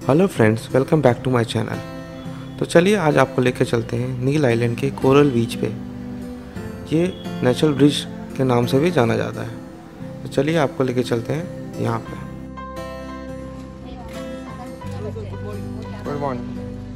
Hello friends, welcome back to my channel. तो चलिए आज आपको लेकर चलते हैं नील आइलैंड के कोरल बीच पे। ये नेचुरल ब्रिज के नाम से भी जाना जाता है। तो चलिए आपको लेकर चलते हैं यहाँ पे। Good morning.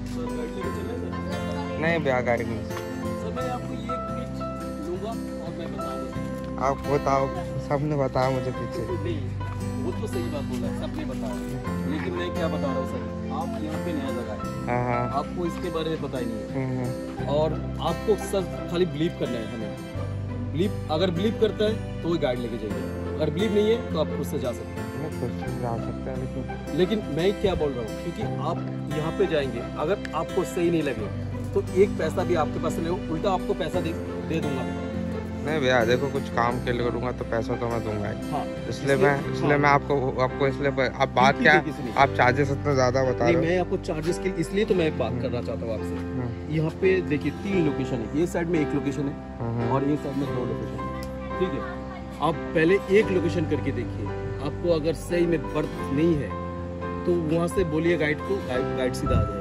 नहीं भैया, गाड़ी नहीं। सर मैं आपको ये पिच लूँगा और मैं बता दूँगा। आप बताओ, सबने बताया मुझे पीछे। नहीं, वो तो सही बात बोला, सबने बताया, लेकिन मैं क्या बता रहा हूँ सर, आप यहाँ पे नया जगह है, हाँ, आपको इसके बारे में पता ही नहीं है और आपको सर खाली बिलीव करना है हमें। बिलीव अगर बिलीव करता है तो वो गाइड लेके जाइए, अगर बिलीव नहीं है तो आप खुद से जा सकते हैं। जा सकते हैं, लेकिन मैं क्या बोल रहा हूँ, क्योंकि आप यहाँ पे जाएंगे, अगर आपको सही नहीं लगे तो एक पैसा भी आपके पास नहीं हो, उल्टा आपको पैसा दे दूंगा। नहीं भैया देखो, कुछ काम के लिए करूँगा तो पैसा तो मैं दूंगा ही। हाँ, इसलिए मैं आपको इसलिए आप बात क्या, आप चार्जेस इतना ज़्यादा बता रहे हो। मैं आपको चार्जेस के इसलिए तो मैं एक बात करना चाहता हूँ आपसे। यहाँ पे देखिए 3 लोकेशन है, ये साइड में 1 लोकेशन है और ये साइड में 2 लोकेशन है, ठीक है। आप पहले एक लोकेशन करके देखिए, आपको अगर सही में बर्थ नहीं है तो वहाँ से बोलिए गाइड को, गाइड सीधा आ जाएगा।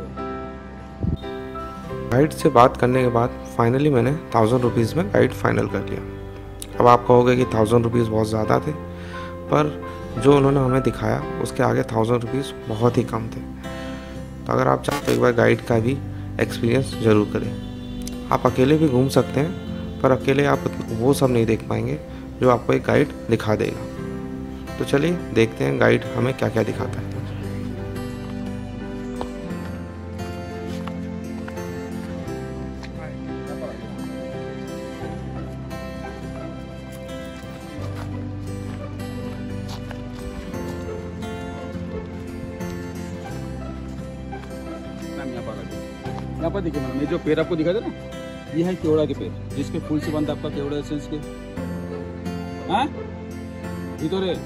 गाइड से बात करने के बाद फाइनली मैंने 1000 रुपीज़ में गाइड फाइनल कर लिया। अब आप कहोगे कि 1000 रुपीज़ बहुत ज़्यादा थे, पर जो उन्होंने हमें दिखाया उसके आगे 1000 रुपीज़ बहुत ही कम थे। तो अगर आप चाहते हो एक बार गाइड का भी एक्सपीरियंस ज़रूर करें। आप अकेले भी घूम सकते हैं, पर अकेले आप वो सब नहीं देख पाएंगे जो आपको एक गाइड दिखा देगा। तो चलिए देखते हैं गाइड हमें क्या क्या दिखाता है। यहाँ पर देखिए मैडम, ये जो पेड़ आपको दिखा दे ना, ये है केवड़ा के पेड़, जिसके फूल से बनता आपका केवड़ा एसेंस के। हाँ इधर है,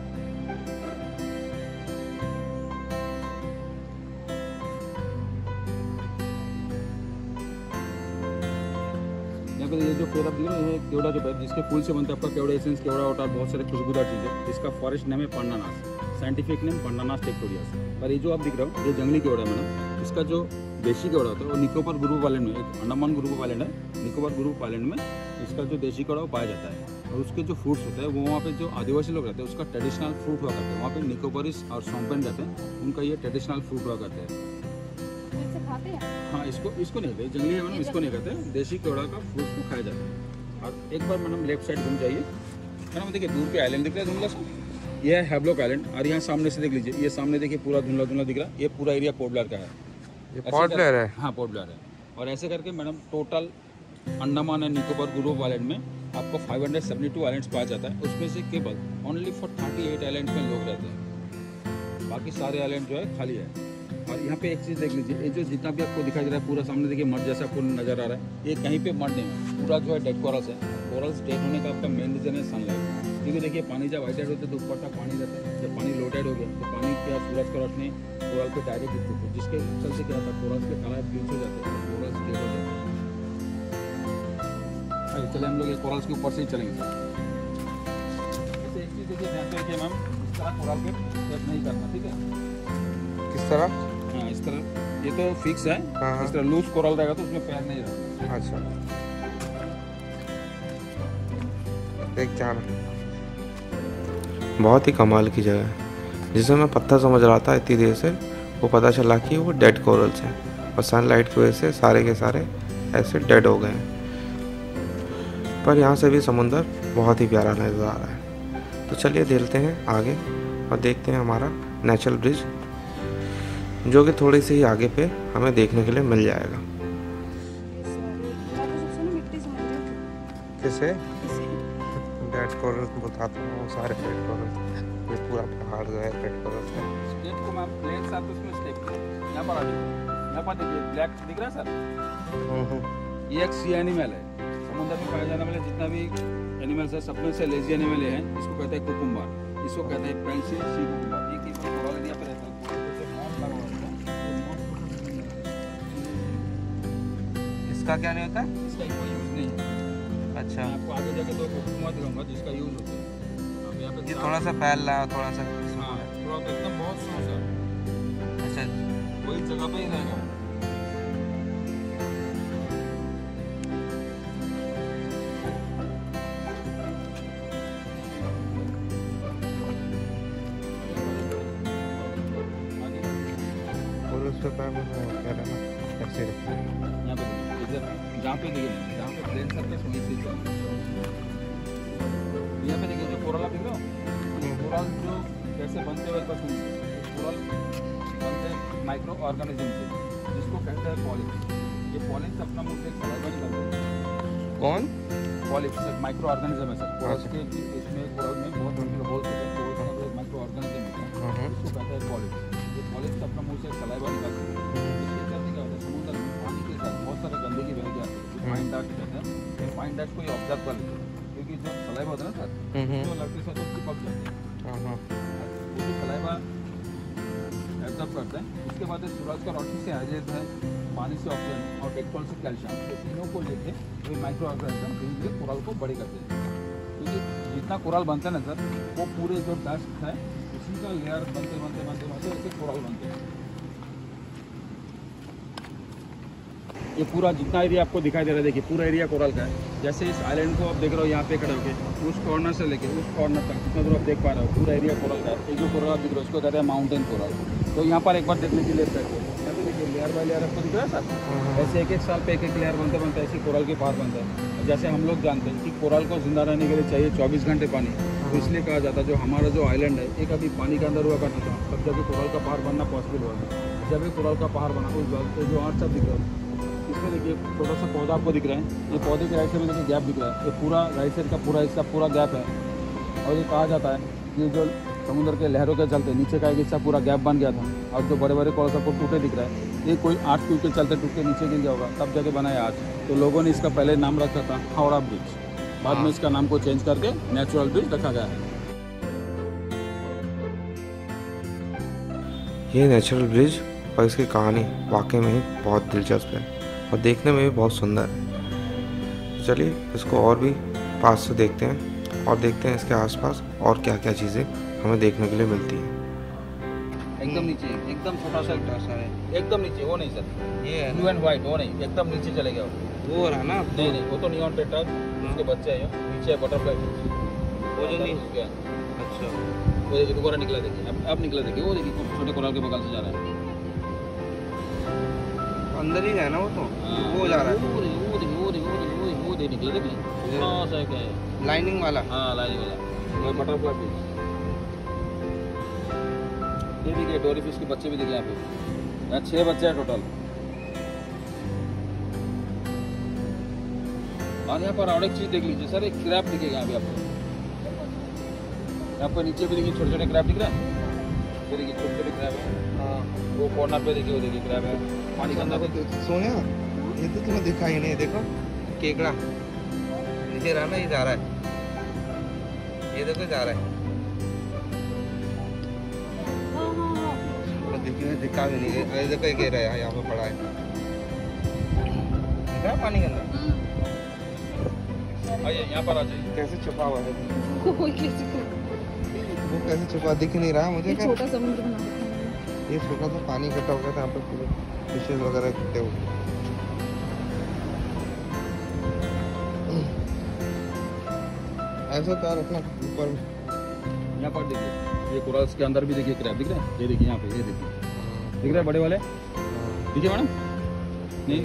यहाँ पे ये जो पेड़ आप दिख रहे हैं, ये केवड़ा के पेड़, जिसके फूल से बनता है आपका केवड़ा एसेंस, केवड़ा वाटर, बहुत सारे खुशबूदार चीजें। इसका फॉरेस्ट नेम है पंडानास, साइंटिफिक नेम पंडानास टेक्टोरियस। और ये जो आप दिख रहे हो, ये जंगली केवड़ा है मैडम। इसका जो देशी केवड़ा होता है वो निकोबार ग्रुप आइलैंड में, एक अंडमान ग्रुप आइलैंड है, निकोबार ग्रुप आइलैंड में इसका जो देशी केवड़ा पाया जाता है। और उसके जो फ्रूट्स होते हैं वो वहाँ पे जो आदिवासी लोग रहते हैं उसका ट्रेडिशनल फ्रूट हुआ करते हैं। वहाँ पे निकोबारिस और सोम्पेन रहते हैं, उनका ये ट्रेडिशनल फ्रूट हुआ करते हैं। हाँ, इसको नहीं खाते, जंगली है मैडम, इसको नहीं खाते, देशी केवड़ा का फ्रूट को खाया जाता है। और एक बार मैडम लेफ्ट साइड घूम जाइए मैडम, देखिए दूर पे आइलैंड दिख रहा है धुंधला सा, ये है हैवलॉक आइलैंड। और यहाँ सामने से देख लीजिए, ये सामने देखिए पूरा धुंधला धुंधला दिख रहा है, ये पूरा एरिया पोर्ट ब्लेयर का है। ये पोर्ट ब्लेयर है? हाँ पोर्ट ब्लेयर है। और ऐसे करके madam total Andaman and Nicobar group island में आपको 572 आइलैंड्स पाया जाता है। उसमें से केवल ओनली फॉर 38 आइलैंड में लोग रहते हैं, बाकी सारे आइलैंड जो है खाली है। और यहाँ पे एक चीज़ देख लीजिए, ये जो जितना भी आपको दिखाई दे रहा है पूरा सामने देखिए मड जैसा पूरा नजर आ रहा है, ये कहीं पे मड नहीं है, पूरा जो है डेड कोरल्स है। कोरल्स डेड होने का आपका मेन रीजन है सनलाइट, क्योंकि देखिए पानी जब हाई टाइड होता है तो ऊपर तक पानी रहता है, जब पानी लो टाइड हो गया तो पानी क्या सूरज का रोशनी कोरल पे डायरेक्ट गिरती है, जिसके चलते क्या होता है कोरल्स के कलर ब्लीच हो जाते हैं, कोरल्स डेड हो जाते हैं। चले हम लोग ये कोरल्स के ऊपर से ही चलेंगे। जैसे एक चीज़ देखिए ध्यान से देखिए मैम, इस तरह कोरल के सेट नहीं करना, ठीक है? किस तरह? हाँ इस तरह, ये तो फिक्स है। हाँ। इस तरह लूज कोरल रहेगा तो उसमें पैर नहीं रहेगा। अच्छा, देख जाना। बहुत ही कमाल की जगह है। जिसे मैं पत्थर समझ रहा था इतनी देर से, वो पता चला कि वो डेड कोरल्स हैं और सनलाइट की वजह से सारे के सारे ऐसे डेड हो गए हैं। पर यहाँ से भी समुंदर बहुत ही प्यारा नज़र आ रहा है। तो चलिए देखते हैं आगे और देखते हैं हमारा नेचुरल ब्रिज, जो कि थोड़ी सी ही आगे पे हमें देखने के लिए मिल जाएगा। किसे? डेड कोरल को बताता हूँ, वो सारे डेड कोरल, ये पूरा पहाड़ जो है डेड कोरल है। स्टेप को मैम ब्लैक साथ उसमें स्टेप यहाँ पर आ जाइए, यहाँ पर देखिए ब्लैक दिख रहा है सर, ये एक सी एनिमल है, समुद्र में पाया जाने वाले जितना भी एनिमल्स है सब में से लेजी एनिमल है, इसको कहते हैं कुकुम्बर, इसको कहते हैं पेंसिल सी कुकुम्बर। ये केवल कोरल एरिया पे रहता है, इसका क्या नहीं होता? इसका कोई यूज नहीं है। अच्छा, मैं आपको आगे जाके तो कुकुम्बर दिखाऊंगा जिसका यूज होता है। अब यहाँ पे ये थोड़ा सा फैल रहा है, थोड़ा सा। हाँ थोड़ा एकदम बहुत स्लो सा। अच्छा, वही जगह पे ही रहेगा। और उस पे पैर में क्या रहना ऐसे रखना है। यहाँ पे इधर जहाँ पे देखिए, जहाँ पे प्लेन सरफेस वहीं से चल। यहाँ पे देखिए जो कोरल आप देख रहे हो, कोरल जो कैसे बनते हुए बस कोरल बनते हैं माइक्रो ऑर्गेनिज्म से, जिसको कहते हैं पॉलिप्स। ये पॉलिप्स अपना मुंह से सलाइवा निकालते हैं। कौन? पॉलिप्स एक माइक्रो ऑर्गेनिज्म है सर। कोरल के इसमें कोरल में बहुत बड़े होल होते हैं, तो उसमें माइक्रो ऑर्गेनिज्म होता है, जिसको कहते हैं पॉलिप्स। ये पॉलिप्स अपना मुंह से सलाइवा निकालते हैं। इसके चलते क्या होता है, समुद्र में पानी के साथ बहुत सारे गंदगी बह जाती है, फाइन डस्ट कहते हैं। फाइन डस्ट को ये ऑब्जर्व कर लेते हैं, क्योंकि जो सलाइवा होता है ना सर, जो लगते से तो चिपक जाते हैं। वो जो सलाइवा एब्जॉर्ब करते हैं, उसके बाद सूरज का रोशनी से हाइड्रेट है, पानी से ऑक्सीजन और डेक्टोल से कैल्शियम, ये तीनों को लेके वो माइक्रो ऑर्गेनिज्म धीरे धीरे कोरल को बड़े करते हैं। क्योंकि जितना कोरल बनता है ना सर, वो पूरे जो डस्ट है उसी का लेयर बनते बनते बनते बनते ऐसे कोरल बनते हैं। ये पूरा जितना एरिया आपको दिखाई दे रहा है, देखिए पूरा एरिया कोरल का है। जैसे इस आइलैंड को आप देख रहे हो, यहाँ पे खड़े होके उस कॉर्नर से लेके उस कॉर्नर तक जितना दूर आप देख पा रहे हो, पूरा एरिया कोरल का है। ये जो कोरल आप दिख रहे हो उसको कहते हैं माउंटेन कोरल। तो यहाँ पर एक बार देखने के लिए यहाँ पे देखिए लेयर बाय लेयर आपको दिख रहा है सर। ऐसे एक एक साल पे एक एक लेयर बनते बनते ऐसी कोरल के पार बनता है। जैसे हम लोग जानते हैं कि कोरल को जिंदा रहने के लिए चाहिए 24 घंटे पानी, तो इसलिए कहा जाता है जो हमारा जो आइलैंड है एक अभी पानी के अंदर हुआ करता था, तब जब कोरल का पहाड़ बनना पॉसिबल हुआ। जब ये कोरल का पहाड़ बना उस वक्त जो आर्ट सब दिख रहा है, इसमें देखिए छोटा सा पौधा आपको दिख रहा है। ये पौधे के राइट साइड में देखिए गैप दिख रहा है, ये पूरा राइट साइड का पूरा हिस्सा पूरा गैप है। और ये कहा जाता है कि जो समुद्र के लहरों के चलते नीचे का एक हिस्सा पूरा गैप बन गया था, और जो बड़े बड़े कोरल सबको टूटे दिख रहा है, ये कोई 8 फीट के चलते टूट के नीचे गिर गया होगा, तब जाके बनाया आज। तो लोगों ने इसका पहले नाम रखा था हावड़ा ब्रिज, बाद में इसका नाम को चेंज करके नेचुरल ब्रिज रखा गया है। ये नेचुरल ब्रिज और इसकी कहानी वाकई में ही बहुत दिलचस्प है और देखने में भी बहुत सुंदर है। चलिए इसको और भी पास से देखते हैं और देखते हैं इसके आसपास और क्या क्या चीज़ें हमें देखने के लिए मिलती हैं। एकदम नीचे, एकदम छोटा सा है, एकदम नीचे। वो नहीं सर, ये है ब्लू एंड व्हाइट, वो नहीं, एकदम नीचे चले गया वो रहा ना। नहीं नहीं, वो तो नियॉन टेट्रा, उसके बच्चे हैं। नीचे बटरफ्लाई, वो जो नहीं गया। अच्छा, वो देखिए दोबारा निकला, देखिए अब निकला, देखिए वो देखिए छोटे कोरल के बगल से जा रहा है, अंदर ही है ना वो तो। वो जा रहा है, वो दे निकला, देखिए थोड़ा सा क्या है, लाइनिंग वाला। हाँ लाइनिंग वाला, वो बटरफ्लाई फिश। ये देखिए डोरी फिश के बच्चे भी देखिए यहाँ पे, यहाँ 6 बच्चे हैं टोटल। और यहाँ पर और एक चीज़ देख लीजिए सर, एक क्रैब दिखेगा यहाँ पे आपको। यहाँ पर नीचे भी देखिए छोटे छोटे क्रैब दिख रहा है, ये देखिए छोटे छोटे क्रैब है। हाँ, वो कॉर्नर पे देखिए, वो देखिए क्रैब है पानी के अंदर। सोनिया ये तो तुम्हें दिखा ही नहीं, देखो केकड़ा नीचे रहा ना, ये जा रहा है, ये देखो जा रहा है। देखिए दिखा भी नहीं, ये देखो ये गिर रहा है, यहाँ पे पड़ा है, दिख रहा है पानी के अंदर। आइए यहाँ पर आ जाइए। कैसे छुपा हुआ है वो कैसे छुपा, दिख नहीं रहा मुझे। छोटा समुद्र बना रखा है। ये छोटा सा पानी इकट्ठा हो गया था यहाँ पे, पूरे फिशेज वगैरह इकट्ठे हो गए। ऐसा पैर रखना ऊपर में। यहाँ पर देखिए, ये कोरल्स के अंदर भी देखिए क्रैब दिख रहे हैं, ये देखिए यहाँ पे, ये देखिए दिख रहा है बड़े वाले, देखिए मैडम। नहीं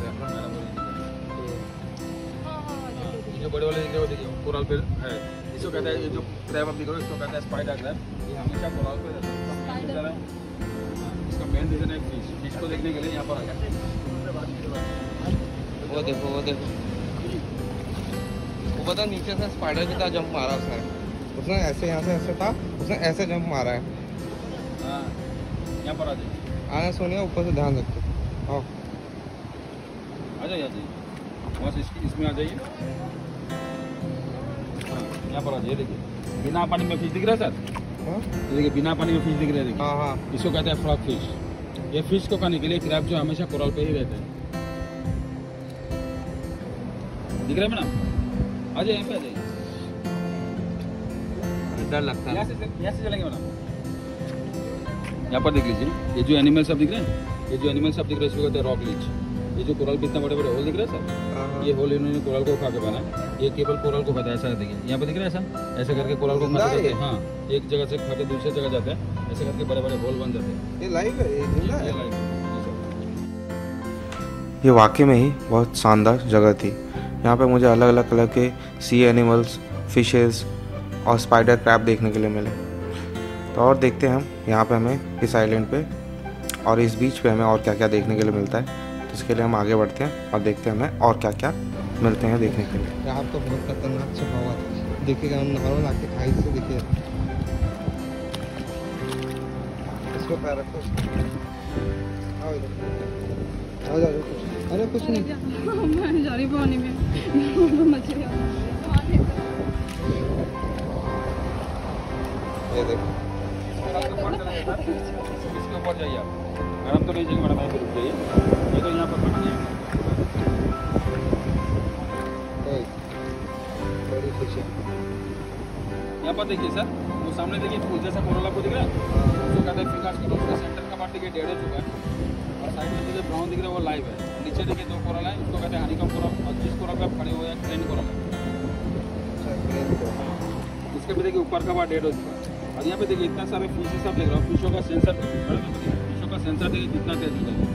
जो बड़े वाले दिख रहे हो देखिए कोरल पे है, इसको कहते हैं, ये जो क्रैब आप दिख रहे हो इसको कहते हैं स्पाइडर क्रैब। ये हमेशा कोरल पे रहता है। इसका मेन रीजन है फिश को देखने के लिए यहाँ पर आ गया। वो देखो वो पता नीचे से स्पाइडर की तरह जंप मारा उसने ऐसे, यहाँ से ऐसे था, उसने ऐसे जंप मारा है। हाँ यहाँ पर आ जाइए, आना सोनिया, ऊपर से ध्यान रखो। आओ आ जाइए बस इसमें आ जाइए। हाँ यहाँ पर आ जाइए, देखिए बिना पानी में फिश दिख रहा है सर। ये देखिए बिना पानी में फिश दिख रहे हैं, देखिए। हाँ, इसको कहते हैं फ्रॉग फिश। ये फिश को खाने के लिए क्रैब जो हमेशा कोरल पे ही रहते हैं। दिख रहा है मैडम? आ जाइए, यहाँ पे आ जाइए। डर लगता है, यहाँ से चलेंगे मैडम। यहाँ पर देख लीजिए, ये जो एनिमल्स आप दिख रहे हैं, ये जो एनिमल्स आप दिख रहे हैं इसको कहते हैं रॉक लीच। ये जो कोरल पे इतना बड़े बड़े होल दिख रहे हैं सर, ये होल इन्होंने कोरल को खा के बना है। ये केवल कोरल को खाता है, ऐसा देखिए यहाँ पे दिख रहा है ऐसा, ऐसे करके कोरल को खाते हैं। हाँ, एक जगह से खा के दूसरे जगह जाते हैं, ऐसे करके बड़े बड़े होल बन जाते हैं। ये लाइव है, ये जिंदा है। ये लाइव है। ये वाकई में ही बहुत शानदार जगह थी। यहाँ पे मुझे अलग अलग कलर के सी एनिमल्स, फिशेस और स्पाइडर क्रैब देखने के लिए मिले। तो और देखते हैं हम यहाँ पे हमें इस आइलैंड पे और इस बीच पे हमें और क्या क्या देखने के लिए मिलता है। तो इसके लिए हम आगे बढ़ते हैं और देखते हैं हमें और क्या क्या मिलते हैं देखने के लिए। रात तो बहुत खतरनाक छपा हुआ था, देखिएगा नॉर्मल आके हाइट से देखिए। इसको पैर रखो, आओ इधर, आ जाओ। अरे कुछ नहीं, मैं जा रही पानी में मछलियाँ। ये देखो इसके ऊपर जाइए आप, मैडम तो नहीं जाएंगे, मैडम ऐसे रुक जाइए। ये तो यहाँ पर पकड़ना है, बड़ी खुशी। यहाँ पर देखिए सर, वो सामने देखिए फूल जैसा कोरल आपको दिख रहा है, उसको कहते हैं फिंगर्स की। उसका सेंटर का पार्ट देखिए डेढ़ हो चुका है, और साइड में देखिए ब्राउन दिख रहा है वो लाइव है। नीचे देखिए दो कोरल है, उसको कहते हैं हनीकॉम कोरल, और जिस कोरल पे आप खड़े हुए हैं ग्रीन कोरल है। इसके भी देखिए ऊपर का पार्ट डेढ़ हो चुका है। और यहाँ पे देखिए इतना सारे फिशेस आप देख रहे हो, फिशों का सेंसर, फिशों का सेंसर देखिए कितना तेज दिख रहा है।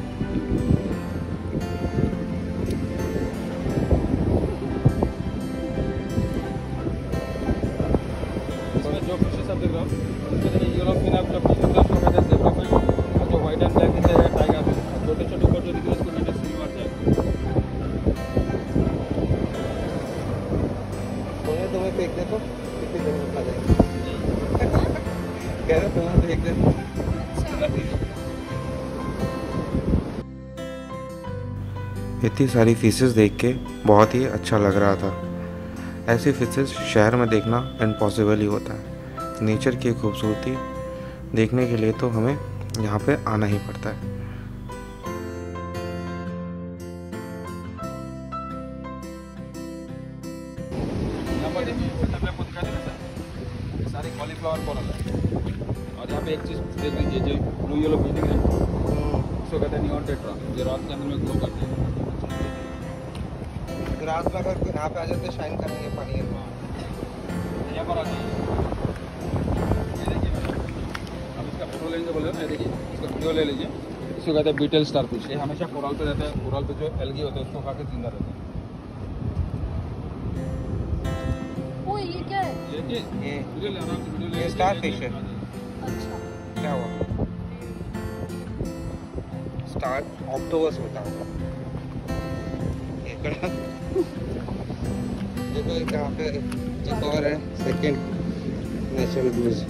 इसमें जो फिशेस आप देख रहे हो, इसमें देखिए यूरोपियन आप जो फिश उसको कहते हैं ज़ेब्रा फिश, और जो व्हाइट एंड ब्लैक दिख रहा है टाइगर फिश, छोटे छोटे ऊपर जो दिख रहे हैं इसको कहते हैं सिल्वर जैक। तुम्हें फेंक दे तो कितनी देर में खा जाएगी। कह रहे तुम्हें फेंक दे तो। इतनी सारी फिशेस देख के बहुत ही अच्छा लग रहा था। ऐसी फिशेस शहर में देखना इम्पॉसिबल ही होता है। नेचर की खूबसूरती देखने के लिए तो हमें यहाँ पे आना ही पड़ता है। यहाँ पर देखिए सेटअप आपको दिखा दे रहा सर, ये सारे कॉलीफ्लावर कोरल है। और यहाँ पे एक चीज़ देख लीजिए, जो ब्लू येलो फिश दिख रहा है, उसको कहते हैं नियॉन टेट्रा, जो रात के अंदर में ग्लो करते हैं। रात में अगर यहाँ पे आ जाते तो शाइन करेंगे पानी में। यहाँ पर आ जाइए, ये देखिए आप इसका फोटो लेंगे बोले ना, ये देखिए इसका वीडियो ले लीजिए। इसको कहते हैं बीटल स्टार फिश। ये हमेशा कोरल पे रहता है, कोरल पे जो एल्गी होता है उसको खा के जिंदा रहता है। ओ ये क्या है? ये वीडियो ले, आराम से वीडियो ले। ये स्टार फिश है। अच्छा, क्या हुआ? स्टार ऑक्टोबस होता है। देखो यहाँ पे एक और है, सेकंड नेचुरल ब्लूज।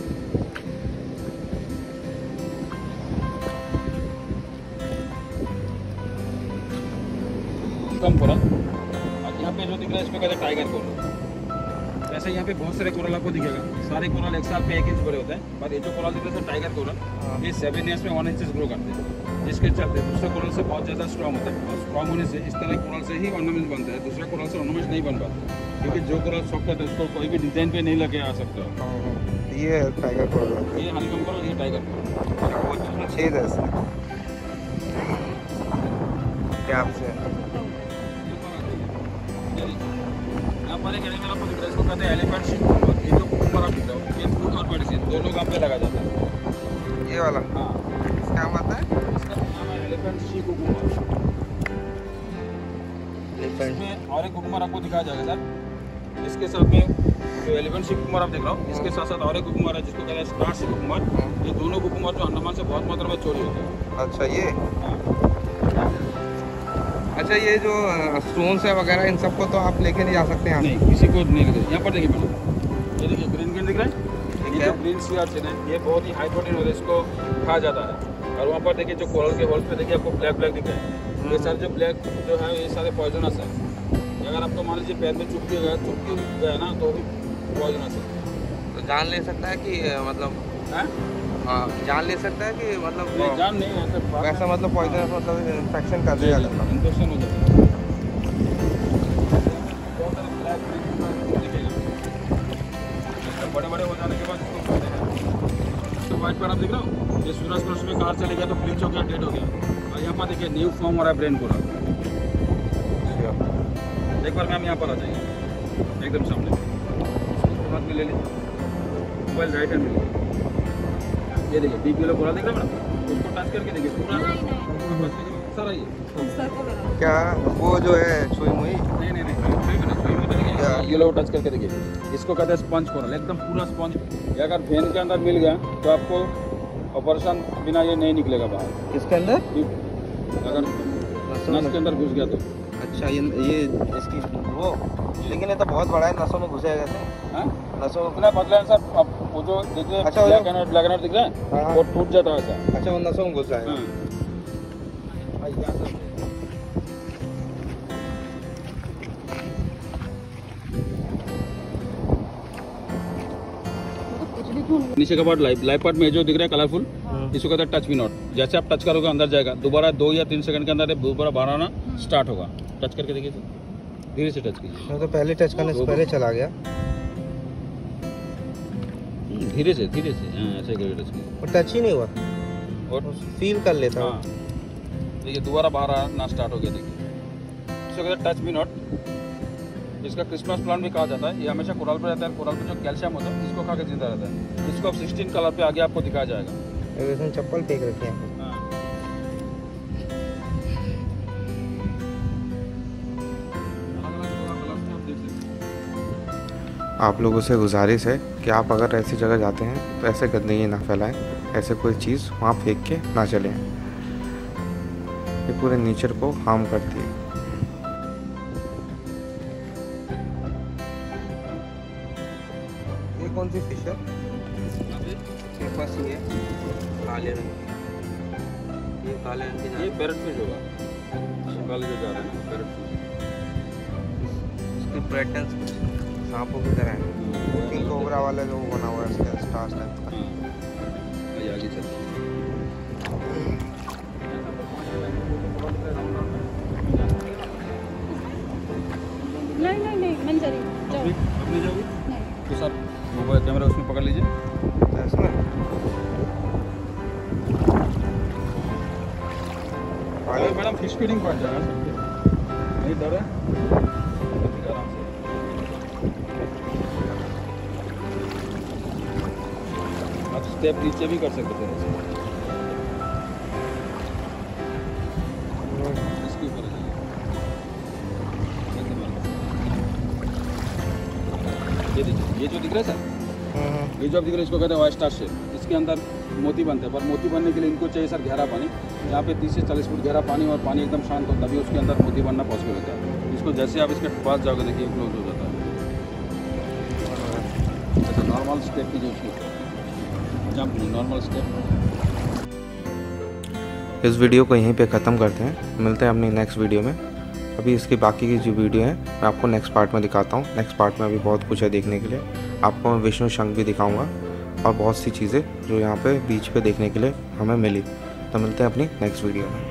कम कोरल, और यहाँ पे जो दिख रहा है इसको कहते हैं टाइगर कोरल। ऐसे यहाँ पे बहुत सारे कोरल आपको दिखेगा, सारे कोरल एक साल पे 1 इंच बड़े होते हैं, पर ये जो कोरल दिख रहा है टाइगर कोरल, ये 7 ईयर्स में 1 इंच ग्रो करते हैं, जिसके चलते दूसरे कोरल से बहुत ज़्यादा स्ट्रॉन्ग होता है। और स्ट्रॉन्ग होने से इस तरह कोरल से ही ऑर्नामेंट बनता है, दूसरा कोरल से ऑर्नामेंट नहीं बन पाता, क्योंकि जो कोरल सॉफ्ट है उसको कोई भी डिजाइन पे नहीं लगे आ सकता। ये टाइगर कोरल, ये हनीकॉम कोरल, ये टाइगर कोरल। वो जिसमें छेद है इसमें। क्या आपसे यहाँ पर एक एनिमल आपको दिख रहा है, इसको कहते हैं एलिफेंट शिप। ये जो ऊपर आप दिख रहा हो, ये फूड और मेडिसिन दोनों काम पे लगा जाता है। ये वाला हाँ, क्या आता है? इसका नाम है एलिफेंट शी कुकुम्बर। इसमें और एक कुकुम्बर आपको दिखाया जाएगा सर। इसके साथ में जो एलिफेंट शी कुकुम्बर आप देख रहा हो, इसके साथ साथ और एक कुकुम्बर है जिसको कहते हैं स्टार शी कुकुम्बर। ये दोनों कुकुम्बर जो अंडमान से बहुत मात्रा में चोरी होते हैं। अच्छा ये, हाँ। अच्छा ये जो स्टोन्स है वगैरह इन सबको तो आप लेके नहीं जा सकते यहाँ? नहीं, किसी को नहीं लगे। यहाँ पर देखिए मैडम, ये देखिए ग्रीन ग्रीन दिख रहा है, ये जो ग्रीन सी आर्चिन है, ये बहुत ही हाई प्रोटीन होता है, इसको खाया जाता है। और वहाँ पर देखिए जो कोरल के होल्स पे देखिए आपको ब्लैक ब्लैक दिख रहा है, ये सारे जो ब्लैक जो है ये सारे पॉइजनस है। अगर आपको मान लीजिए पैर में चुपकी गया ना तो भी पॉइजनस है। तो जान ले सकता है कि मतलब है? हाँ जान ले सकता है कि मतलब नहीं, जान नहीं है ऐसा वैसा मतलब पॉइजनस मतलब इन्फेक्शन कर देगा। इन्फेक्शन हो जाता है। बहुत सारे ब्लैक दिखेगा, बड़े बड़े हो जाने के बाद इसको तो व्हाइट पर आप देख रहे हो, ये सूरज क्रॉस में कार चले गया तो ब्लीच हो गया, डेड हो गया। और यहाँ पर देखिए न्यू फॉर्म हो रहा है ब्रेन पूरा। एक बार मैम यहाँ पर आ जाइए, एकदम सामने हाथ में ले लीजिए, मोबाइल राइट हैंड में लीजिए। ये देखिए डीप येलो पूरा देख रहे हैं मैडम, उसको टच करके देखिए पूरा सर आइए। क्या वो जो है सुई मुई? नहीं येलो टच करके देखिए, इसको कहते हैं स्पंज कोरल, एकदम पूरा स्पंज। ये अगर वेन के अंदर मिल गया तो आपको ऑपरेशन बिना ये नहीं निकलेगा बाहर। किसके अंदर? अगर नस के अंदर घुस गया तो। अच्छा ये इसकी वो, लेकिन ये तो बहुत बड़ा है, नसों में घुसेगा कैसे? हाँ नसों इतना पतला है सर, अब वो जो देखिए अच्छा, ब्लैक एंड दिख रहा है हाँ। वो टूट जाता है ऐसा। अच्छा वो नसों में घुस जाएगा। हाँ। यहाँ से नीचे का पार्ट लाइव पार्ट में जो दिख रहा है कलरफुल, इसको कहते हैं टच मी नॉट। जैसे आप टच करोगे अंदर जाएगा, दोबारा 2 या 3 सेकंड के अंदर दोबारा बाहर आना स्टार्ट होगा। टच करके देखिए सर, धीरे से टच कीजिए। तो पहले टच करने से पहले चला गया, धीरे से ऐसे करके टच कीजिए और टच ही नहीं हुआ और फील कर लेता हूँ। हाँ देखिए दोबारा बाहर आना स्टार्ट हो गया। देखिए इसको कहते हैं टच मी नॉट। इसका क्रिसमस प्लांट भी कहा जाता है। ये हमेशा कोरल पे रहता है। कोरल पे जो कैल्शियम होता है इसको खा के जिंदा रहता है। इसको अब 16 कलर पे आगे आपको दिखाया जाएगा। इसमें चप्पल फेंक रखे हैं। हाँ। आप लोगों से गुजारिश है कि आप अगर ऐसी जगह जाते हैं तो ऐसे गंदगी ना फैलाएं, ऐसे कोई चीज़ वहाँ फेंक के ना चलें, ये पूरे नेचर को हार्म करती है। ये कौन सी फिश है? मेरे पास ये काले रंग की, ये काले रंग की ये पैरट फिश होगा, काले जो जा रहे हैं ना पैरट फिश। इसकी पैटर्न्स सांपों की तरह है। किंग कोबरा वाला जो बना हुआ है इसका स्टार टाइप का। आइए आगे चलते हैं। नहीं मंजरी जाओ। अपनी जाओगी नहीं तो सर मोबाइल कैमरा उसमें पकड़ लीजिए। इसमें अरे मैडम फिश फीडिंग पड़ जाएगा सबके, नहीं डर है, आराम से। आप स्टेप नीचे भी कर सकते थे इसके ऊपर ये देखिए, ये जो दिख रहा है सर, ये जो आप दिख रहा है इसको कहते हैं ऑयस्टर शेप। इसके अंदर मोती बनते हैं, पर मोती बनने के लिए इनको चाहिए सर गहरा पानी। यहाँ पे 30 से 40 फुट गहरा पानी, और पानी एकदम शांत हो तभी उसके अंदर मोती बनना पॉसिबल होता है। इसको जैसे आप इसके पास जाओगे देखिए क्लोज हो जाता है। जैसे नॉर्मल स्टेप की जो उसकी जंप नॉर्मल स्टेप। इस वीडियो को यहीं पे ख़त्म करते हैं, मिलते हैं अपनी नेक्स्ट वीडियो में। अभी इसकी बाकी की जो वीडियो है मैं आपको नेक्स्ट पार्ट में दिखाता हूँ। नेक्स्ट पार्ट में अभी बहुत कुछ है देखने के लिए। आपको मैं विष्णु शंख भी दिखाऊंगा और बहुत सी चीज़ें जो यहाँ पे बीच पे देखने के लिए हमें मिली। तो मिलते हैं अपनी नेक्स्ट वीडियो में।